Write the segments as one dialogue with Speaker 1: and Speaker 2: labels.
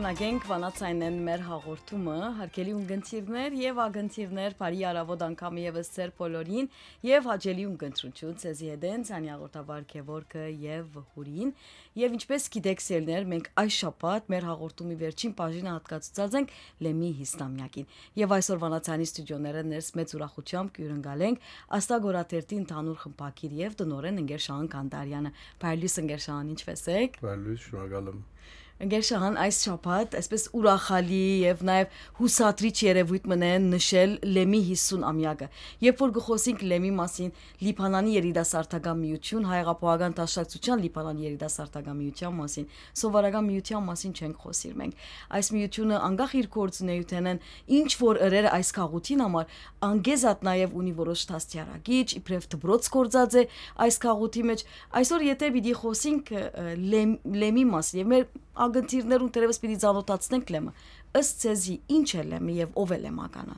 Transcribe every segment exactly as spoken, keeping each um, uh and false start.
Speaker 1: շարունակենք վանացայինեն մեր հաղորդումը, հարգելի ունգընթիրներ եւ ագընթիրներ, բարի արավոտ անգամ եւս ծեր բոլորին եւ հաջելի ունգընտրություն ցեզի հետեն ցանի հաղորդավար Քևորգը եւ Հուրին եւ ինչպես գիտեք սերներ, մենք այս շաբաթ մեր հաղորդումի վերջին բաժինը հատկացուցած ենք Լեմի հիստամյակին եւ այսօր վանացայինի ստուդիոները ներս մեծ ուրախությամբ կյուրընկալենք Աստագորաթերթի ընդհանուր խմբակիր եւ տնօրեն Ընկերշահան Կանտարյանը։ Բարելույս Ընկերշահան, ինչպես եք։
Speaker 2: Բարելույս, շնորհակալ եմ։
Speaker 1: Ընկերշահան այս շաբաթ այսպես ուրախալի եւ նաեւ հուսատրիչ երևույթ մնեն նշել Լեմի հիսուն ամյակը։ Երբ որ գխոսենք Լեմի մասին, Լիբանանի երիտասարդական միություն, հայեղապահական դաշնակցության Լիբանանի երիտասարդական միության մասին, սովորական միության մասին չենք խոսիր մենք։ Այս միությունը անկախ իր գործունեութենեն ինչ որ ըրերը այս քաղաքին համար անգեզատ նաեւ ունի որոշ դաստիարակիչ, իբրև դբրոց գործած է այս քաղաքի մեջ։ Այսօր եթե պիտի խոսենք Լեմի մասին եւ մեր ագընթիրներուն դերևս պիտի ծանոթացնենք Լեմը։ Ըստ ցեզի ինչ է Լեմը եւ ով է Լեմականը։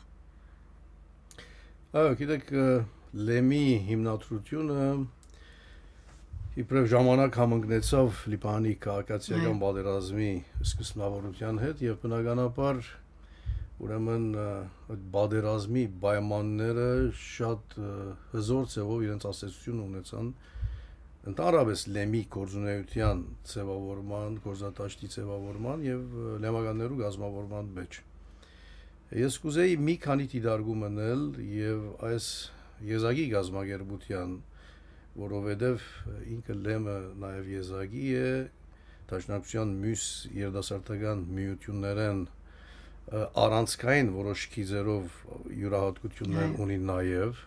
Speaker 2: Այո, գիտեք, Լեմի հիմնադրությունը իբրև ժամանակ համընկնեցավ Լիբանանի քաղաքացիական պատերազմի սկզբնավորության հետ եւ բնականաբար ուրեմն այդ պատերազմի պայմանները շատ հզոր ձևով իրենց ասացություն ունեցան Ընդհանրապես Լեմի գործունեության ձևավորման, գործատաշտի ձևավորման եւ լեմականներու գազմավորման մեջ։ Ես կուզեի մի քանի դիտարկում անել եւ այս եզակի գազմագերբության, որովհետեւ ինքը Լեմը նաեւ եզակի է դաշնակցության մյուս երիտասարդական միություններեն առանցքային որոշ քիզերով յուրահատկություններ ունի նաեւ։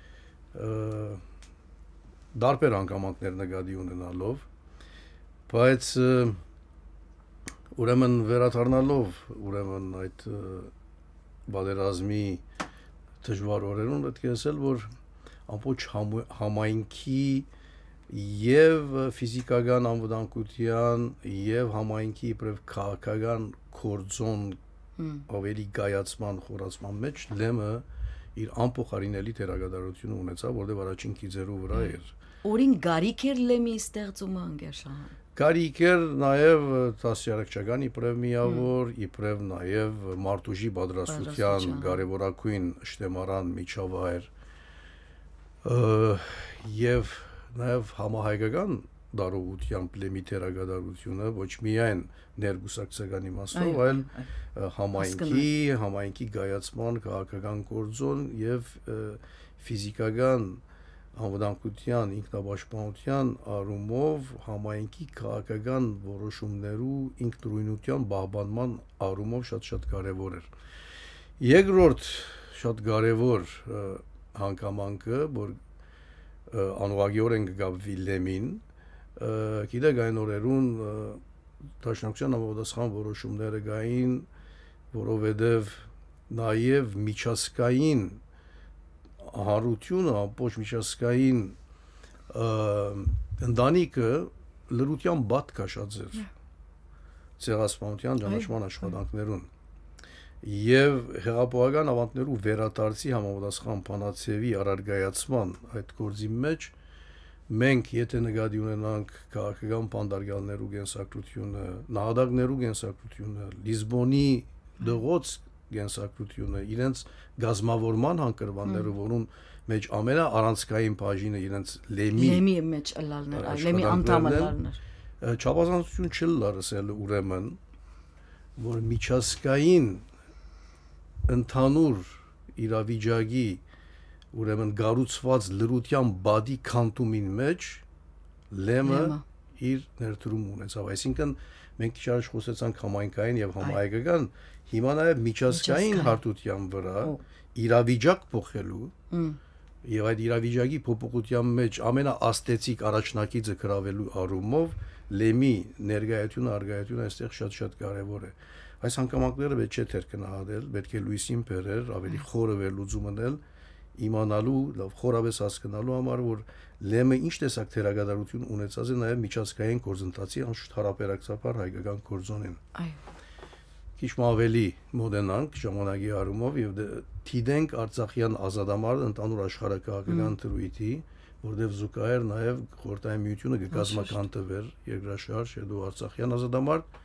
Speaker 2: Դարբեր անգամանքներ նկատի ունենալով, բայց ուրեմն վերադառնալով ուրեմն այդ պատերազմի դժվար օրերուն պետք է ասել, որ ամբողջ համայնքի եւ ֆիզիկական անվտանգության եւ համայնքի իբրև քաղաքական կորձոն ավելի գայացման խորացման մեջ Լեմը իր անփոխարինելի թերագադարությունը ունեցավ, որտեղ առաջին քիզերու վրա էր։
Speaker 1: Օրին գարիք էր Լեմի ստեղծումը Ընկերշահան։
Speaker 2: Գարիք էր նաև դասյարակչական իբրև միավոր, իբրև նաև մարտուժի պատրաստության կարևորագույն շտեմարան միջավայր եւ նաև համահայկական դարողությամբ Լեմի թերագադարությունը ոչ միայն ներգուսակցական իմաստով, այլ համայնքի, համայնքի գայացման, քաղաքական գործոն եւ ֆիզիկական անվտանգության, ինքնապաշտպանության առումով համայնքի քաղաքական որոշումներու ինքնուրույնության պահպանման առումով շատ-շատ կարեւոր էր։ Երկրորդ շատ կարեւոր հանգամանքը, որ անուղղակիորեն կգաբվի Լեմին, գիտեք այն օրերուն դաշնակցության համապատասխան որոշումները գային, որովհետև նաև միջազգային հարությունը, ամբողջ միջազգային ընտանիքը լրության բադ քաշած էր ցեղասպանության ճանաչման աշխատանքներուն եւ հեղափոխական ավանդներու վերադարձի համապատասխան բանացեվի առարգայացման այդ գործի մեջ մենք եթե նկատի ունենանք քաղաքական բանդարգալներու գենսակրությունը, նահատակներու գենսակրությունը, Լիզբոնի դղոց գենսակրությունը, իրենց գազմավորման հանգրվանները, որոնց մեջ ամենաառանցքային բաժինը իրենց Լեմի
Speaker 1: Լեմի մեջ ըլլալներ, Լեմի անդամալներն
Speaker 2: չափազանցություն չլարսել ուրեմն, որ միջազգային ընդհանուր իրավիճակի ուրեմն գառուցված լրության բադի քանտումին մեջ Լեմը իր ներդրում ունեցավ, այսինքն մենք քիչ առաջ խոսեցանք համայնքային եւ համահայկական, հիմա նաեւ միջազգային հարթության վրա իրավիճակ փոխելու եւ այդ իրավիճակի փոփոխության մեջ ամենաաստեցիկ առաջնակիցը գրավելու առումով Լեմի ներկայությունը, արգայությունը այստեղ շատ-շատ կարեւոր է։ Այս հանգամանքները պետք չէ թեր կնահատել, պետք է լույսին բերել, ավելի խորը վերլուծում անել իմանալու, լավ խորավես հասկանալու համար, որ Լեմը ինչ տեսակ թերագադարություն ունեցած է նաև միջազգային գործընթացի անշուշտ հարաբերակցաբար հայկական գործոնին։
Speaker 1: Այո։
Speaker 2: Քիչ ավելի մոդենանք ժամանակի առումով եւ դիտենք Արցախյան ազատամարտը ընդհանուր աշխարհակաղակական դրույթի, որտեղ զուգահեռ նաև խորհրդային միությունը կկազմականտվեր երկրաշարժ, հետո Արցախյան ազատամարտ,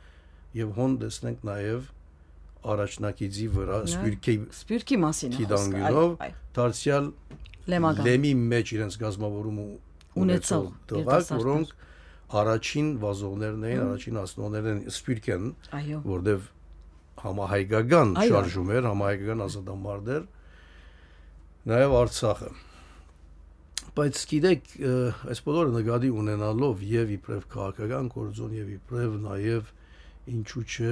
Speaker 2: եւ հոն տեսնենք նաեւ առաջնակիցի վրա սպյուրքի
Speaker 1: սպյուրքի մասին
Speaker 2: թիդանգյունով դարձյալ լեմի մեջ իրենց գազམ་ավորում ունեցող դվակ, որոնք առաջին վազողներն էին, առաջին ասնողներն են սպյուրքեն, որտեվ համահայկական շարժում էր, համահայկական ազատամարդ էր, նաեւ Արցախը։ Բայց գիտեք, այս բոլորը նկատի ունենալով եւ իբրև քաղաքական գործոն եւ իբրև նաեւ ինչու՞ չէ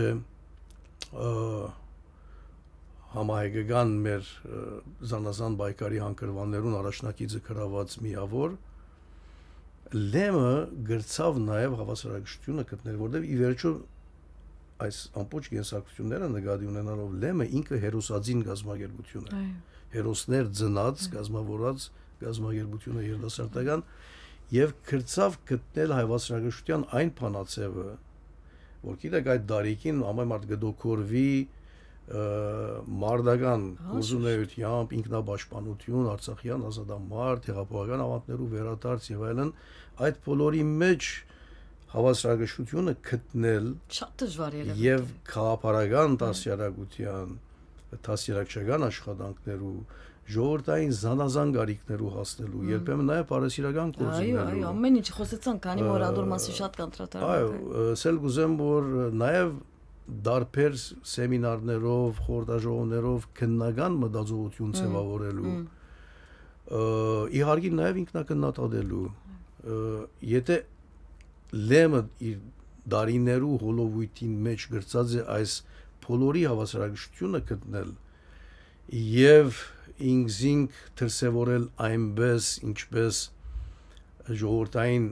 Speaker 2: համահայկական մեր զանազան բայկարի հանգրվաններուն առաջնակիցը գրաված միավոր լեմը գրծավ նաեւ հավասարակշռությունը գտնել, որտեղ ի վերջո այս ամբողջ կենսակցությունները նկատի ունենալով լեմը ինքը հերոսածին գազམ་ագերբություն է։ Հերոսներ ծնած, գազམ་ավորած գազམ་ագերբությունը երիտասարդական եւ գրծավ գտնել հավասարակշռության այն փանացեվը, որ գիտեք այդ դարիքին ամեն մարդ գդոքորվի մարդական գործունեությամբ, ինքնապաշտպանություն, Արցախյան ազատամարդ, հեղափոխական ավանդներու վերադարձ եւ այլն, այդ բոլորի մեջ հավասարակշռությունը գտնել
Speaker 1: շատ դժվար է
Speaker 2: եւ քաղաքական դասյարակության, դասյարակչական աշխատանքներու ժողովրդային զանազան գարիկներու հասնելու, երբեմն նաեւ parasiragan գործունեելու։
Speaker 1: Այո, այո, ամեն ինչ խոսեցան, քանի որ ադոր մասի շատ կանտրատարներ։
Speaker 2: Այո, սել գուզեմ որ նաեւ դարբեր սեմինարներով, խորհրդաժողովներով քննական մտածողություն ձևավորելու։ Իհարկե նաեւ ինքնակննադատելու։ Եթե լեմը իր դարիներու հոլովույթին մեջ գրծած է այս բոլորի հավասարակշռությունը գտնել եւ ինքզինք դրսևորել այնպես ինչպես ժողովրդային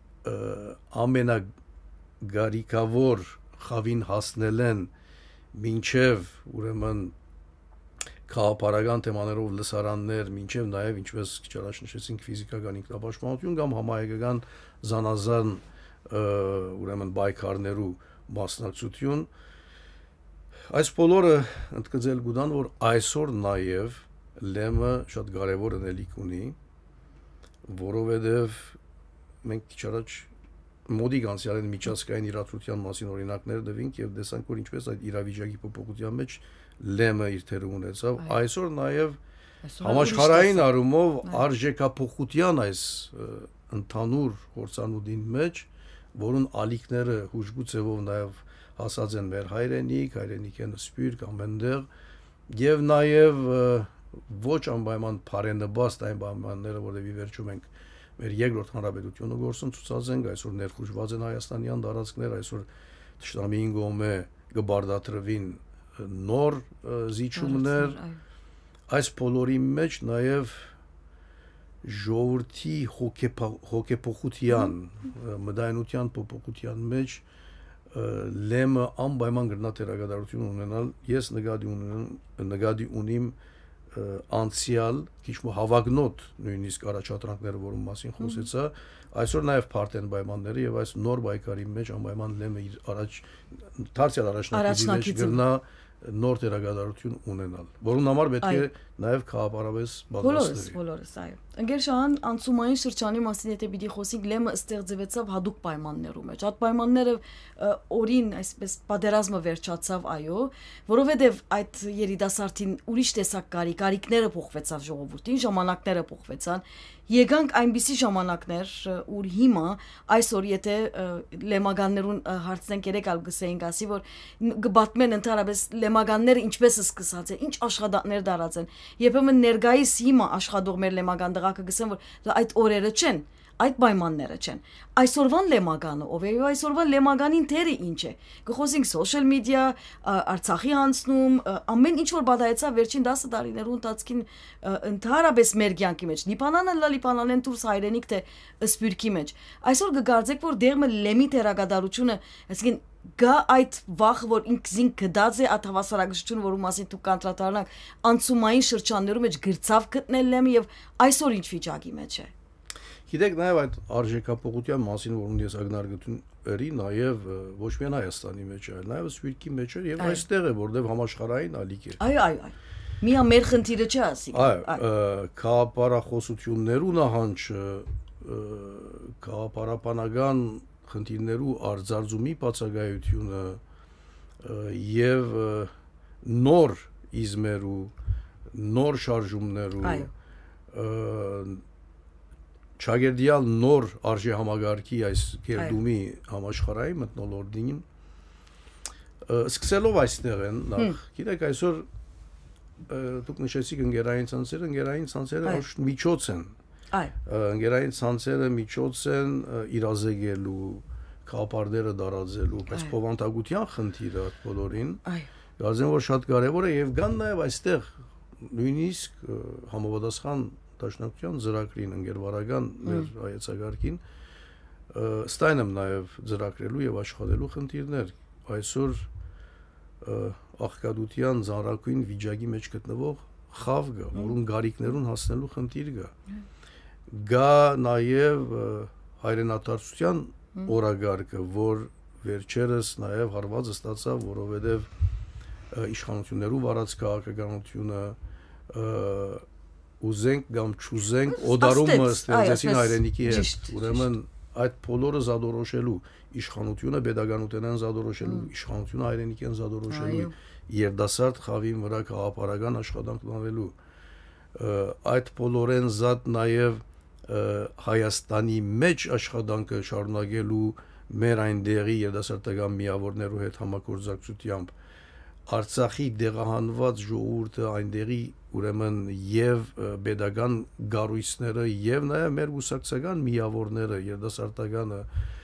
Speaker 2: ամենագարիկավոր խավին հասնել են մինչև ուրեմն քաղաքական թեմաներով լսարաններ, մինչև նաև ինչպես քիչ առաջ նշեցինք ֆիզիկական ինքնապաշտպանություն կամ համահայկական զանազան ուրեմն բայկարներու մասնակցություն այս բոլորը ընդգծել գուտան որ այսօր նաև լեմը շատ կարևոր ընելիք ունի որովհետև մենք քիչ առաջ մոդիկ անցյալին միջազգային իրադրության մասին օրինակներ դվինք եւ տեսանք որ ինչպես այդ իրավիճակի փոփոխության մեջ լեմը իր թերը ունեցավ այսօր նաև համաշխարհային առումով արժեքափոխության այս ընդհանուր հորցանուդին մեջ որուն ալիքները հուժգու ձևով նաև հասած են մեր հայրենիք, հայրենիքեն սպյուրք ամենտեղ եւ նաեւ ոչ անպայման բարենպաստ այն բանները, որտեղ ի վերջո մենք մեր երկրորդ հանրապետությունը գործուն ցուցած ենք, այսօր ներխուժված են հայաստանյան տարածքներ, այսօր Թշնամիին գոմե գբարդատրվին նոր զիջումներ, այս բոլորի մեջ նաեւ ժողովրդի հոգեփոխության, մտայնության փոփոխության մեջ լեմը անպայման գրնա թերագադարություն ունենալ, ես նկատի ունեմ, նկատի ունիմ անցյալ քիչ մո հավակնոտ նույնիսկ առաջադրանքները որում մասին խոսեցա այսօր նաև փարտեն պայմանները եւ այս նոր բայկարի մեջ անպայման լեմը իր առաջ դարձյալ առաջնակիցի մեջ գրնա նոր թերագադարություն ունենալ որուն համար պետք է նաև քաղաքապարավես բազմացնել
Speaker 1: բոլորս այո ընկերշան անցումային շրջանի մասին եթե պիտի խոսենք լեմը ստեղծվեցավ հadoop պայմաններում մեջ այդ պայմանները օրին այսպես պատերազմը վերջացավ այո որովհետև այդ երիտասարդին ուրիշ տեսակ կարի կարիքները փոխվեցավ ժողովրդին ժամանակները փոխվեցան եկանք այնպիսի ժամանակներ ուր հիմա այսօր եթե լեմագաններուն հարցնենք երեք ալ գսեինք ասի որ գբատմեն ընդհանրապես լեմագանները ինչպես է սկսած են ինչ աշխատանքներ դարած են երբեմն ներգայիս հիմա աշխատող մեր լեմագան դղակը գսեն որ այդ օրերը չեն այդ պայմանները չեն այսօրվան լեմագանը ով է այսօրվան լեմագանին թերը ինչ է գխոսենք սոցիալ մեդիա Արցախի հանցնում ամեն ինչ որ բադայեցա վերջին դասը տարիներու ընթացքին ընդհանրապես մեր կյանքի մեջ լիբանանը լա լիբանանեն դուրս հայրենիք թե սպյուրքի մեջ այսօր կգարձեք որ դերմը լեմի թերագադարությունը այսինքն գա այդ վախ որ ինքզին գդած է այդ հավասարակշռությունը որում մասին դուք կանտրատարնակ անցումային շրջաններում մեջ գրծավ գտնել լեմը եւ այսօր ինչ վիճակի մեջ է
Speaker 2: Գիտեք նաև այդ արժեքափոխության մասին որոնց ես ակնարկություն երի նաև ոչ միայն Հայաստանի մեջ այլ նաև սպյուրքի մեջ է եւ այստեղ է որտեղ համաշխարհային ալիք է
Speaker 1: Այո այո այո միա մեր խնդիրը չէ ասիկ
Speaker 2: այո քաղաքապարախոսություններու նահանջը քաղաքապարապանական խնդիրներու արձարծումի բացակայությունը եւ նոր իզմերու նոր շարժումներու չագերդիալ նոր արժե համագարկի այս գերդումի համաշխարհային մտնոլորտին սկսելով այստեղ են նախ գիտեք այսօր դուք նշեցիք ընկերային ցանցերը ընկերային ցանցերը միջոց են ընկերային ցանցերը միջոց են իրազեկելու կապարդերը դարաձելու բայց փոխանցագության խնդիրը բոլորին գազեն որ շատ կարևոր է եւ կան նաեւ այստեղ նույնիսկ համապատասխան Դաշնակցության ծրագրին ընկերվարական մեր հայեցակարգին ստայն եմ նաև ծրագրելու եւ աշխատելու խնդիրներ այսօր աղքատության ծառայքին վիճակի մեջ գտնվող խավ կա որուն գարիկներուն հասնելու խնդիր կա գա նաև հայրենադարձության օրագարկը որ վերջերս նաև հարվածը ստացավ որովհետեւ իշխանություններու վարած քաղաքականությունը ուզենք կամ չուզենք օդարումը ստեղծեցին հայրենիքի հետ ուրեմն այդ բոլորը զադորոշելու իշխանությունը pedagoganութենն զադորոշելու իշխանությունը հայրենիքեն զադորոշելու երդասարդ խավին վրա քաղաքական աշխատանք ունենալու այդ բոլորեն զատ նաև Հայաստանի մեջ աշխատանքը շարունակելու մեր այնտեղի երդասարտական միավորներու հետ համագործակցությամբ Արցախի դեղահանված ժողովուրդը այնտեղի ուրեմն եւ pedagogan գարույցները եւ նաեւ մեր ուսակցական միավորները երդասարտականը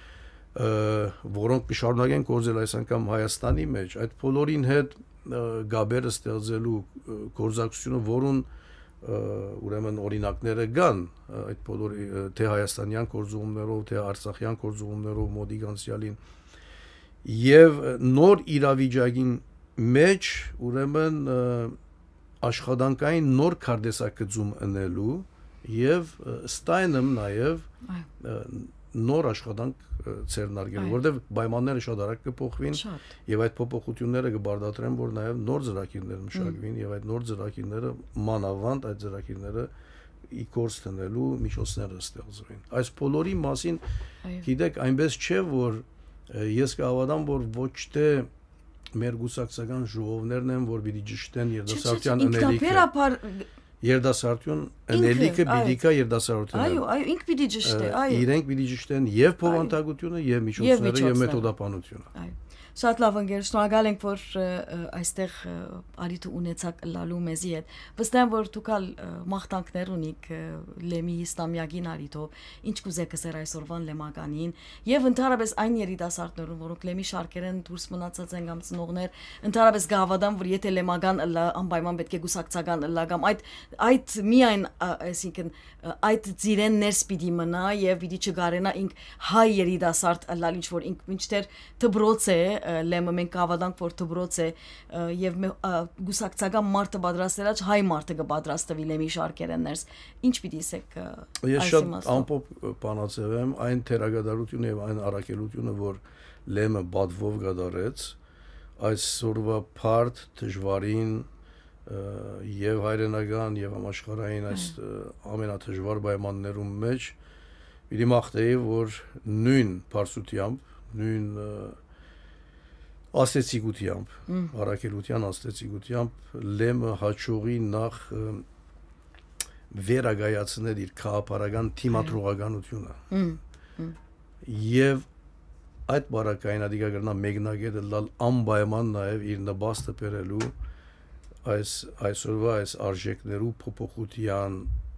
Speaker 2: որոնք կշարունակեն գործել այս անգամ Հայաստանի մեջ այդ բոլորին հետ գաբերը ստեղծելու գործակցությունը որուն ուրեմն օրինակները կան այդ բոլորի թե հայաստանյան գործողումներով թե արցախյան գործողումներով մոդիկ անցյալին եւ նոր իրավիճակին մեջ ուրեմն աշխատանքային նոր քարտեզակցում ընելու եւ ստայնեմ նաեւ նոր աշխատանք ցերնարգելու որովհետեւ պայմանները շատ արագ կփոխվին եւ այդ փոփոխությունները կբարդատրեն որ նաեւ նոր ծրագիրներ մշակվին եւ այդ նոր ծրագիրները մանավանդ այդ ծրագիրները ի կորս տնելու միջոցները ստեղծվին այս բոլորի մասին գիտեք այնպես չէ որ ես կհավատամ որ ոչ թե մեր գուսակցական ժողովներն են որ պիտի ճշտեն երդասարտության անելիքը երդասարտություն անելիքը պիտի կա երդասարտության
Speaker 1: այո այո ինք պիտի ճշտե այո
Speaker 2: իրենք պիտի ճշտեն եւ փոխանցագությունը եւ միջոցները եւ մեթոդապանությունը
Speaker 1: այո շատ լավ ընկեր շնորհակալ ենք որ այստեղ արիթ ունեցաք լալու մեզի հետ վստահ եմ որ դուք մաղթանքներ ունիք լեմի իսլամյագին արիթով ինչ կուզեք ասել այսօրվան լեմականին եւ ընդհանրապես այն երիտասարդներուն որոնք լեմի շարքերեն դուրս մնացած են կամ ծնողներ ընդհանրապես գավադան որ եթե լեմական անպայման պետք է գուսակցական լա կամ այդ այդ միայն այսինքն այդ ծիրեն ներս պիտի մնա եւ պիտի չգարենա ինք հայ երիտասարդ լալ ինչ որ ինք մինչդեռ դբրոց է լեմը մենք հավատանք որ դբրոց է եւ գուսակցական մարտը պատրաստելաչ հայ մարտը կպատրաստվի լեմի շարքերեն ներս ինչ պիտի ասեք
Speaker 2: ես շատ ամփոփ բանացել եմ այն թերագադարությունը եւ այն առաքելությունը որ լեմը բադվով գդարեց այսօրվա փարտ դժվարին եւ հայրենական եւ համաշխարհային այս ամենաթժվար պայմաններում մեջ պիտի մաղթեի որ նույն բարձրությամբ նույն աստեցիկությամբ առաքելության աստեցիկությամբ լեմը հաջողի նախ վերագայացնել իր քաղաքական թիմատրողականությունը եւ այդ բարակային ադիգա գրնա մեկնագետը լալ անպայման նաեւ իր նպաստը բերելու այս այսօրվա այս արժեքներու փոփոխության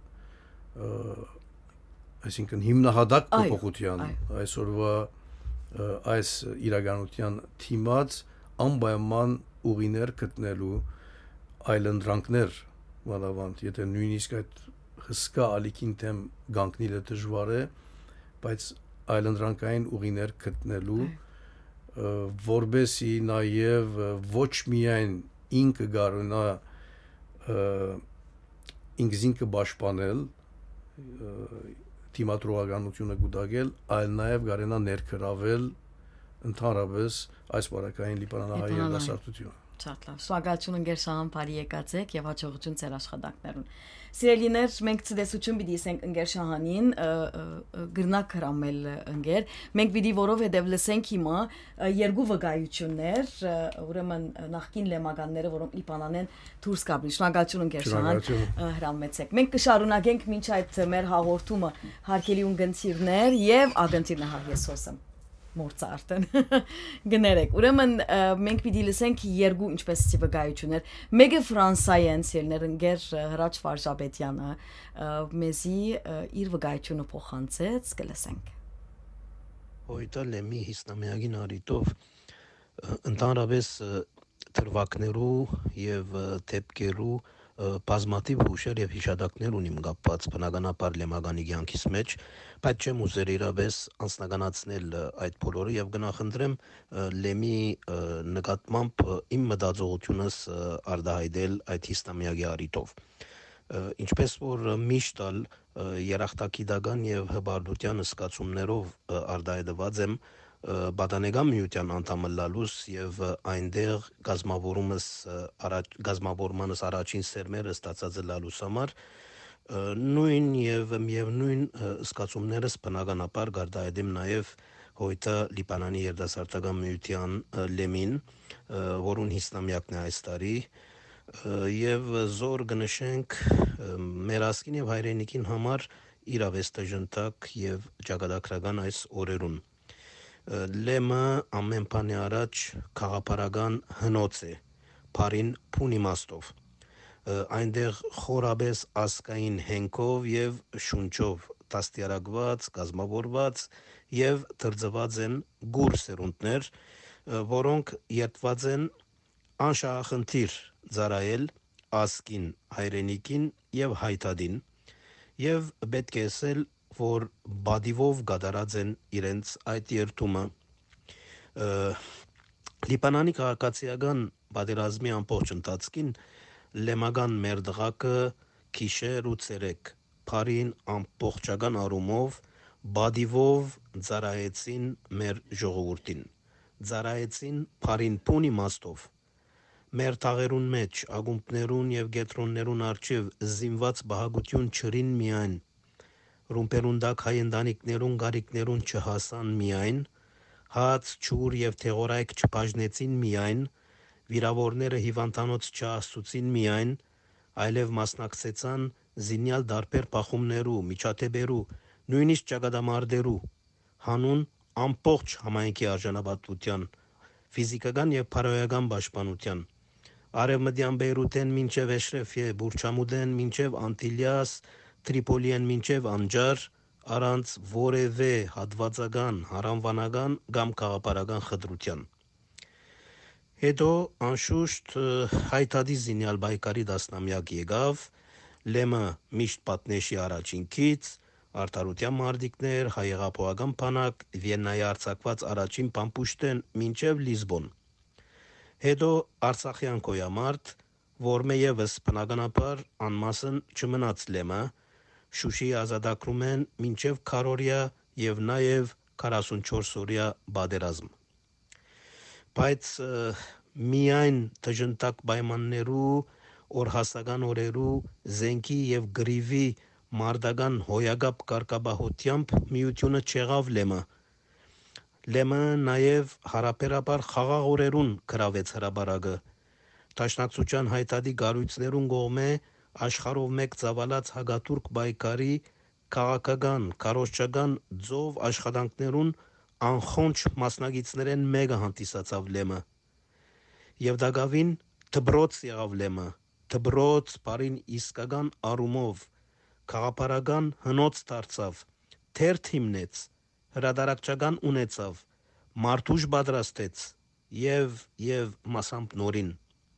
Speaker 2: այսինքն հիմնահատակ փոփոխության այսօրվա այս իրականության թիմած անպայման ուղիներ գտնելու այլընտրանքներ մանավանդ եթե նույնիսկ այդ հսկա ալիքին թեմ գանկնիլը դժվար է բայց այլընտրանքային ուղիներ գտնելու որբեսի նաև ոչ միայն ինքը գարունա ինքզինքը պաշտպանել թիմատրողականությունը գուտակել այլ նաև գարենա ներքրավել ընդհանրապես այս բարակային լիբանանահայ երդասարտությունը
Speaker 1: Շատ լավ։ Շնորհակալություն ընկեր Շահան, բարի եկած եք եւ հաջողություն ձեր աշխատանքներուն։ Սիրելիներ, մենք ցտեսություն պիտի ասենք ընկեր Շահանին, գրնակ հրամել ընկեր։ Մենք պիտի որովհետեւ լսենք հիմա երկու վկայություններ, ուրեմն նախկին լեմագանները, որոնք իբանանեն դուրս կապրի։ Շնորհակալություն ընկեր Շահան, հրամեցեք։ Մենք կշարունակենք մինչ այդ մեր հաղորդումը հարկելի ունգընտիրներ եւ ագընտիրներ հա ես հոսեմ։ Մորցա արդեն գներեք ուրեմն մենք պիտի լսենք երկու ինչպես վկայություններ մեկը ֆրանսայեն սիրներ ընկեր Հրաչ Վարժապետյանը մեզի իր վկայությունը փոխանցեց կլսենք
Speaker 3: Հոյտա լեմի հիսնամյակին արիտով ընդհանրապես թրվակներու եւ թեփկերու բազմաթիվ հուշեր եւ հիշադակներ ունիմ կապված բնականաբար լեմագանի կյանքից մեջ բայց չեմ ուզեր իրապես անձնականացնել այդ բոլորը եւ գնահնդրեմ լեմի նկատմամբ իմ մտածողությունս արտահայտել այդ հիստամիակի արիտով ինչպես որ միշտ ալ երախտագիտական եւ հբարդության սկացումներով արտահայտված եմ Բադանեգան միության անդամ լալուս եւ այնտեղ գազམ་ավորումս առաջ գազམ་ավորմանս առաջին սերմերը ստացած լալուս համար նույն եւ միևնույն սկացումներս բնականաբար գարտահայտեմ նաեւ հոյտա Լիբանանի երդասարտական միության լեմին որուն հիսնամյակն է այս տարի եւ զոր կնշենք մեր ասկին եւ հայրենիքին համար իրավեստը ժնտակ եւ ճակատագրական այս օրերուն Լեմը ամեն բանի առաջ քաղաքապարական հնոց է, բարին փուն իմաստով, այնտեղ խորաբես ասկային հենքով եւ շունչով տաստիարակված, կազմավորված եւ դրձված են գուր սերունդներ, որոնք երթված են անշահախնդիր ծառայել ասկին, հայրենիքին եւ հայտադին եւ պետք է ասել որ բադիվով գդարած են իրենց այդ երթումը Լիբանանի քաղաքացիական պատերազմի ամբողջ ընթացքին լեմագան մեր դղակը քիշեր ու ցերեկ բարին ամբողջական առումով բադիվով ծառայեցին մեր ժողովրդին ծառայեցին բարին փուն իմաստով մեր թաղերուն մեջ ագումբներուն եւ գետրոններուն արչեւ զինված բահագություն չրին միայն Ռումպերունդակ հայ ընտանիքներուն գարիկներուն չհասան միայն, հաց, չուր եւ թեղորայք չբաժնեցին միայն, վիրավորները հիվանդանոց չաստուցին միայն, այլև մասնակցեցան զինյալ դարբեր պախումներու, միջաթեբերու, նույնիսկ ճակատամարտերու, հանուն ամբողջ համայնքի արժանապատվության, ֆիզիկական եւ փարոյական պաշտպանության, արևմտյան Բեյրութեն մինչեւ Էշրեֆիե, Բուրչամուդեն մինչեւ Անտիլիաս Տրիպոլիեն մինչև անջար առանց որևէ հատվածական, հարանվանական կամ քաղաքապարական խտրության։ Հետո անշուշտ հայտարարի զինյալ բայկարի դասնամյակ եկավ, լեմը միշտ պատնեշի առաջինքից, արդարության մարտիկներ, հայեղափոխական բանակ, Վիեննայի արձակված առաջին պամպուշտեն մինչև Լիզբոն։ Հետո Արցախյան կոյամարտ, որ մեևս բնականաբար անմասն չմնաց լեմը, Շուշի ազատագրում են մինչև քարորիա եւ նաեւ քառասունչորս օրյա բادرազմ։ Բայց միայն դժնտակ պայմաններու, օրհասական օրերու, զենքի եւ գրիվի մարդական հոյագապ կարգաբահությամբ միությունը չեղավ լեմը։ Լեմը նաեւ հարաբերաբար խաղաղ օրերուն գրավեց հրաբարակը։ Տաշնակցության հայտարարի գարույցներուն կողմէ աշխարհով մեկ ծավալած հագատուրք բայկարի քաղաքական, կարոշչական ձով աշխատանքներուն անխոնջ մասնագետներեն մեկը հանդիսացավ լեմը։ Եվ դակավին դբրոց եղավ լեմը, դբրոց բարին իսկական առումով, քաղաքապարական հնոց դարձավ, թերթ հիմնեց, հրադարակչական ունեցավ, մարդուժ պատրաստեց եւ եւ մասամբ նորին։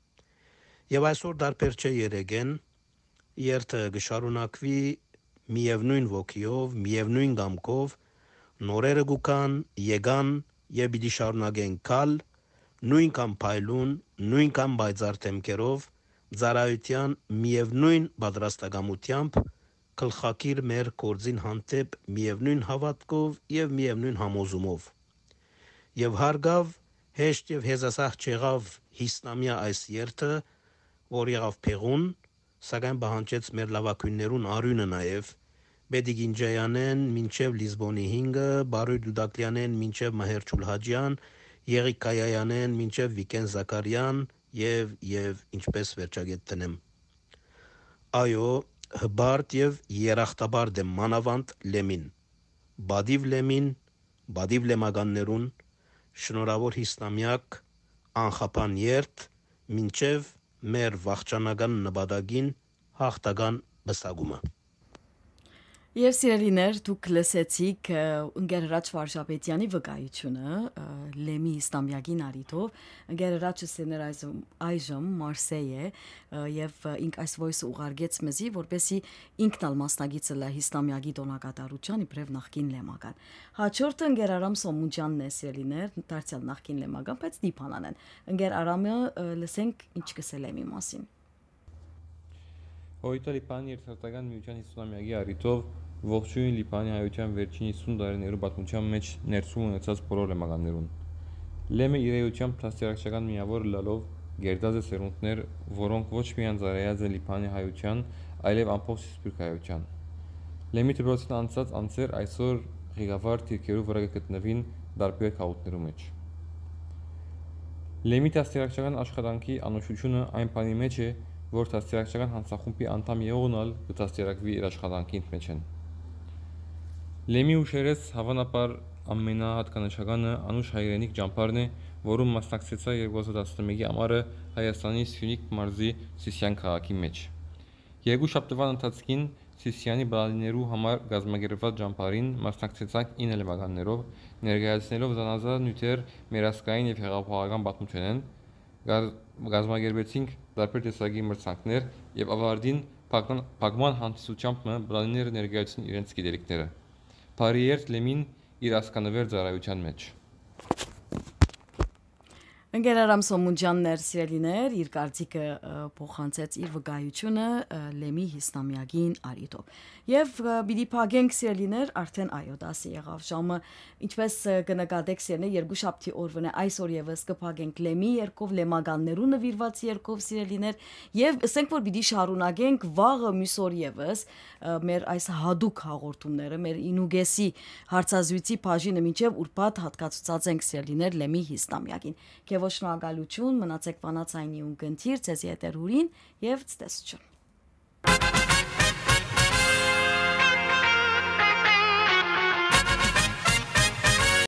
Speaker 3: Եվ այսօր դարբեր չէ երեգեն Երթը գշարունակվի միևնույն ոգիով, միևնույն գամքով, նորերը գուկան, եկան եւ պիտի շարունակեն կալ, նույնքան փայլուն, նույնքան բայցար թեմքերով, ծառայության միևնույն պատրաստակամությամբ, գլխակիր մեր կորձին հանդեպ միևնույն հավատքով եւ միևնույն համոզումով։ Եվ հարգավ Հեշտ եւ հեզասահ չեղավ հիսնամյա այս երթը, որ եղավ փեղուն, սակայն բանջեց մեր լավակույններուն արյունը նաեւ Բեդիգինջայանեն մինչև Լիզբոնի հինգը, Բարույր Դուդակլյանեն մինչև Մահեր Չուլհաջյան, Եղիկ Կայայանեն մինչև Վիկեն Զաքարյան եւ եւ ինչպես վերջագետ տնեմ։ Այո, հբարտ եւ երախտաբար դեմ մանավանդ Լեմին։ Բադիվ Լեմին, բադիվ լեմագաններուն, շնորհավոր հիսնամյակ, անխափան երթ, մինչև մեր վախճանական նպատակին հաղթական բսագումը։
Speaker 1: Եվ սիրելիներ, դուք լսեցիք ընկեր Հրաչ Վարժապետյանի վկայությունը Լեմի Իսլամյակին արիտով, ընկեր Հրաչը սեներ այժմ Մարսեյ է եւ ինք այս voice-ը ուղարկեց մեզի, որպեսի ինքն ալ մասնագիծը լա Իսլամյակի տոնակատարության իբրև նախկին լեմական։ Հաջորդը ընկեր Արամ Սոմունջյանն է, սիրելիներ, դարձյալ նախկին լեմական, բայց դիփանան են։ Ընկեր Արամը լսենք ինչ կսել Լեմի մասին։
Speaker 4: Հոյտա Լիբանի երթերթական միության հիսունամյակի առիթով ողջույն Լիբանի հայության վերջին հիսուն տարիներու պատմության մեջ ներսում ունեցած բոլոր լեմականներուն։ Լեմը իր էությամբ դաստիարակչական միավոր լալով գերդած է սերունդներ, որոնք ոչ միայն ծառայած է Լիբանի հայության, այլև ամբողջ սփյուռք հայության։ Լեմի դպրոցն անցած անձեր այսօր ղեկավար թիրքերու վրա գտնվին տարբեր քաղաքներու մեջ։ Լեմի դաստիարակչական աշխատանքի անուշությունը այն բանի մեջ է, որ դաստիարակչական հանձնախումբի անդամ եղողնալ կդաստիարակվի իր աշխատանքի մեջ են։ Լեմի ուշերես հավանաբար ամենահատկանշականը անուշ հայրենիք ճամփարն է, որում մասնակցեցա երկու հազար տասնմեկի ամառը Հայաստանի Սյունիք մարզի Սիսիան քաղաքի մեջ։ Երկու շաբթվան ընթացքին Սիսիանի բալաներու համար գազագերված ճամփարին մասնակցեցանք ինը լեմականներով, ներկայացնելով զանազան նյութեր մերասկային եւ հեղափոխական պատմությունեն, գազագերբեցինք տարբեր տեսակի մրցանքներ եւ ավարտին փակման հանդիսությամբ բլաները ներկայացին իրենց գիտելիքները։ Բարիերտ Լեմին իր ասկանվեր ծառայության մեջ։
Speaker 1: Ընկեր Արամ Սոմունջյանն էր, սիրելիներ, իր կարծիքը փոխանցեց իր վկայությունը Լեմի հիսնամյակին արիտով։ Եվ պիտի փակենք, սիրելիներ, արդեն այո, դասը եղավ ժամը, ինչպես կնկատեք, սիրելիներ, երկու շաբթի օրվան է այսօր եւս կփակենք Լեմի երկով լեմականներու նվիրված երկով, սիրելիներ, եւ ասենք որ պիտի շարունակենք վաղը մյուս օր եւս մեր այս հadouk հաղորդումները, մեր ինուգեսի հարցազրույցի բաժինը մինչեւ ուրբաթ հատկացուցած ենք, սիրելիներ, Լեմի հիսնամյակին։ Շնորհակալություն, մնացեք բանացայինի ունկնդիր, ցեզի հետերուրին եւ ցտեսություն։